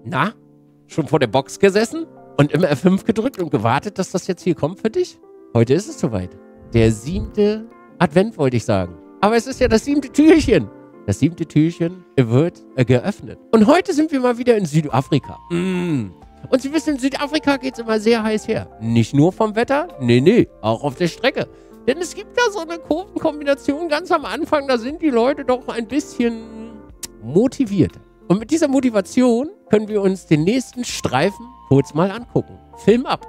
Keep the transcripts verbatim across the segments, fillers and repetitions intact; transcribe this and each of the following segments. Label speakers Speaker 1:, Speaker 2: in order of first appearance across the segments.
Speaker 1: Na? Schon vor der Box gesessen? Und im F fünf gedrückt und gewartet, dass das jetzt hier kommt für dich? Heute ist es soweit. Der siebte Advent, wollte ich sagen. Aber es ist ja das siebte Türchen. Das siebte Türchen wird äh, geöffnet. Und heute sind wir mal wieder in Südafrika. Mm. Und Sie wissen, in Südafrika geht es immer sehr heiß her. Nicht nur vom Wetter, nee, nee, auch auf der Strecke. Denn es gibt da so eine Kurvenkombination ganz am Anfang, da sind die Leute doch ein bisschen motiviert. Und mit dieser Motivation können wir uns den nächsten Streifen kurz mal angucken. Film ab.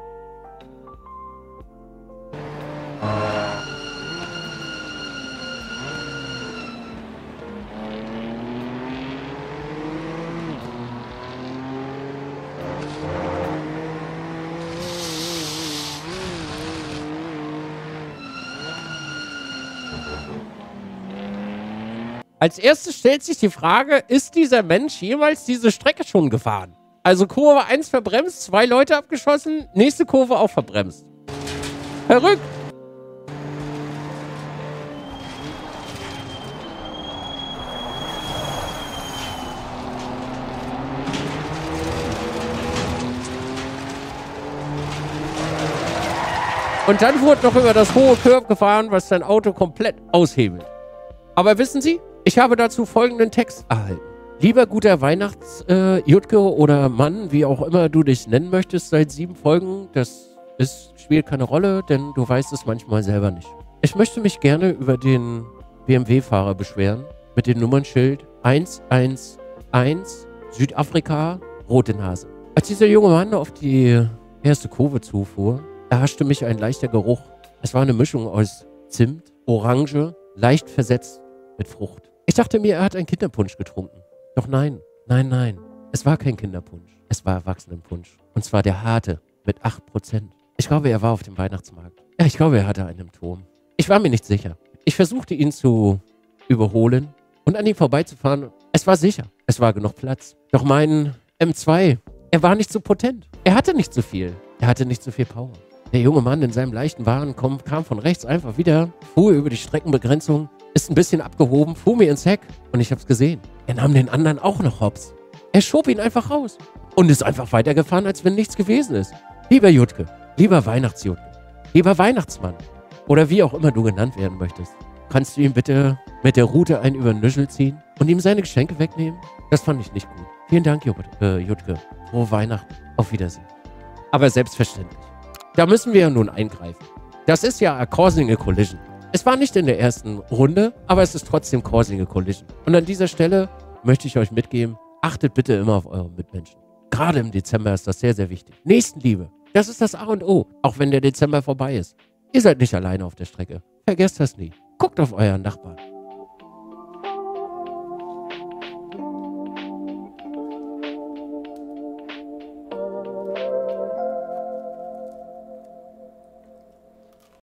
Speaker 1: Als erstes stellt sich die Frage, ist dieser Mensch jemals diese Strecke schon gefahren? Also Kurve eins verbremst, zwei Leute abgeschossen, nächste Kurve auch verbremst. Verrückt! Und dann wurde noch über das hohe Curb gefahren, was sein Auto komplett aushebelt. Aber wissen Sie, ich habe dazu folgenden Text erhalten. Lieber guter Weihnachts-Jutke äh, oder Mann, wie auch immer du dich nennen möchtest, seit sieben Folgen, das ist, spielt keine Rolle, denn du weißt es manchmal selber nicht. Ich möchte mich gerne über den B M W-Fahrer beschweren mit dem Nummernschild eins eins eins Südafrika, rote Nase. Als dieser junge Mann auf die erste Kurve zufuhr, erhaschte mich ein leichter Geruch. Es war eine Mischung aus Zimt, Orange, leicht versetzt mit Frucht. Ich dachte mir, er hat einen Kinderpunsch getrunken. Doch nein, nein, nein. Es war kein Kinderpunsch. Es war Erwachsenenpunsch. Und zwar der harte mit acht Prozent. Ich glaube, er war auf dem Weihnachtsmarkt. Ja, ich glaube, er hatte einen im Turm. Ich war mir nicht sicher. Ich versuchte ihn zu überholen und an ihm vorbeizufahren. Es war sicher. Es war genug Platz. Doch mein M zwei, er war nicht so potent. Er hatte nicht so viel. Er hatte nicht so viel Power. Der junge Mann in seinem leichten Wagen kam, kam von rechts einfach wieder, fuhr über die Streckenbegrenzung, ist ein bisschen abgehoben, fuhr mir ins Heck und ich hab's gesehen. Er nahm den anderen auch noch hops. Er schob ihn einfach raus und ist einfach weitergefahren, als wenn nichts gewesen ist. Lieber Jutke, lieber Weihnachtsjutke, lieber Weihnachtsmann oder wie auch immer du genannt werden möchtest, kannst du ihm bitte mit der Rute einen über den Nüschel ziehen und ihm seine Geschenke wegnehmen? Das fand ich nicht gut. Vielen Dank, Jutke. Frohe Weihnachten. Auf Wiedersehen. Aber selbstverständlich. Da müssen wir ja nun eingreifen. Das ist ja a causing a collision. Es war nicht in der ersten Runde, aber es ist trotzdem causing a collision. Und an dieser Stelle möchte ich euch mitgeben, achtet bitte immer auf eure Mitmenschen. Gerade im Dezember ist das sehr, sehr wichtig. Nächstenliebe, das ist das A und O, auch wenn der Dezember vorbei ist. Ihr seid nicht alleine auf der Strecke. Vergesst das nie. Guckt auf euren Nachbarn.